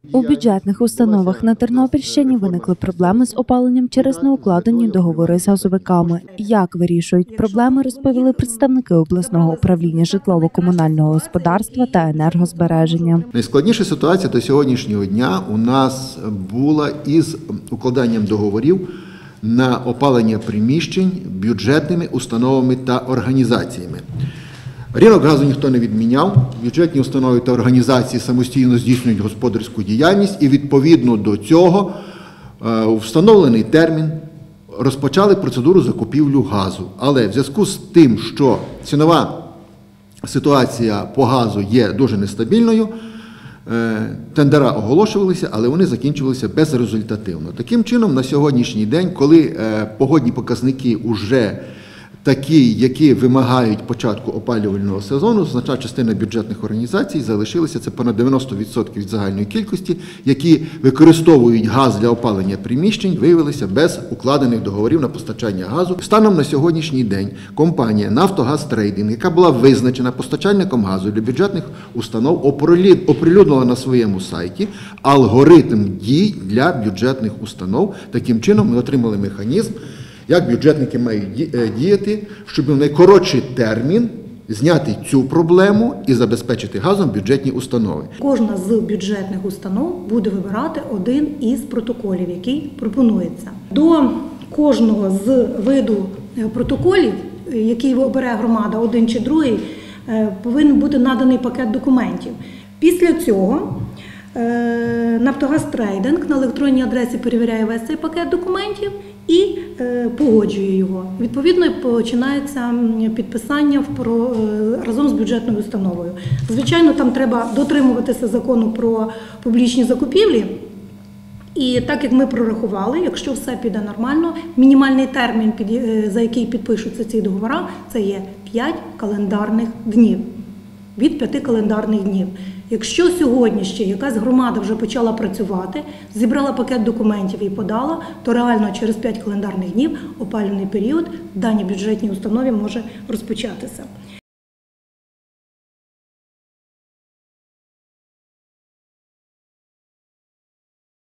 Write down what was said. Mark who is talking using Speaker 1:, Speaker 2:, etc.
Speaker 1: У бюджетних установах на Тернопільщині виникли проблеми з опаленням через неукладені договори з газовиками. Як вирішують проблеми, розповіли представники обласного управління житлово-комунального господарства та енергозбереження.
Speaker 2: Найскладніша ситуація до сьогоднішнього дня у нас була із укладанням договорів на опалення приміщень бюджетними установами та організаціями. Ринок газу ніхто не відміняв, бюджетні установи та організації самостійно здійснюють господарську діяльність і відповідно до цього у встановлений термін розпочали процедуру закупівлю газу. Але в зв'язку з тим, що цінова ситуація по газу є дуже нестабільною, тендера оголошувалися, але вони закінчувалися безрезультативно. Таким чином, на сьогоднішній день, коли погодні показники вже такі, які вимагають початку опалювального сезону, значна частина бюджетних організацій залишилася, це понад 90% від загальної кількості, які використовують газ для опалення приміщень, виявилися без укладених договорів на постачання газу. Станом на сьогоднішній день компанія «Нафтогаз Трейдинг», яка була визначена постачальником газу для бюджетних установ, оприлюднила на своєму сайті алгоритм дій для бюджетних установ. Таким чином ми отримали механізм, як бюджетники мають діяти, щоб в найкоротший термін зняти цю проблему і забезпечити газом бюджетні установи.
Speaker 3: Кожна з бюджетних установ буде вибирати один із протоколів, який пропонується. До кожного з виду протоколів, який обере громада, один чи другий, повинен бути наданий пакет документів. Після цього «Нафтогаз Трейдинг» на електронній адресі перевіряє весь цей пакет документів і погоджує його. Відповідно, починається підписання разом з бюджетною установою. Звичайно, там треба дотримуватися закону про публічні закупівлі. І так, як ми прорахували, якщо все піде нормально, мінімальний термін, за який підпишуться ці договори, це є 5 календарних днів. Від 5 календарних днів. Якщо сьогодні ще якась громада вже почала працювати, зібрала пакет документів і подала, то реально через 5 календарних днів опалювальний період в даній бюджетній установі може розпочатися.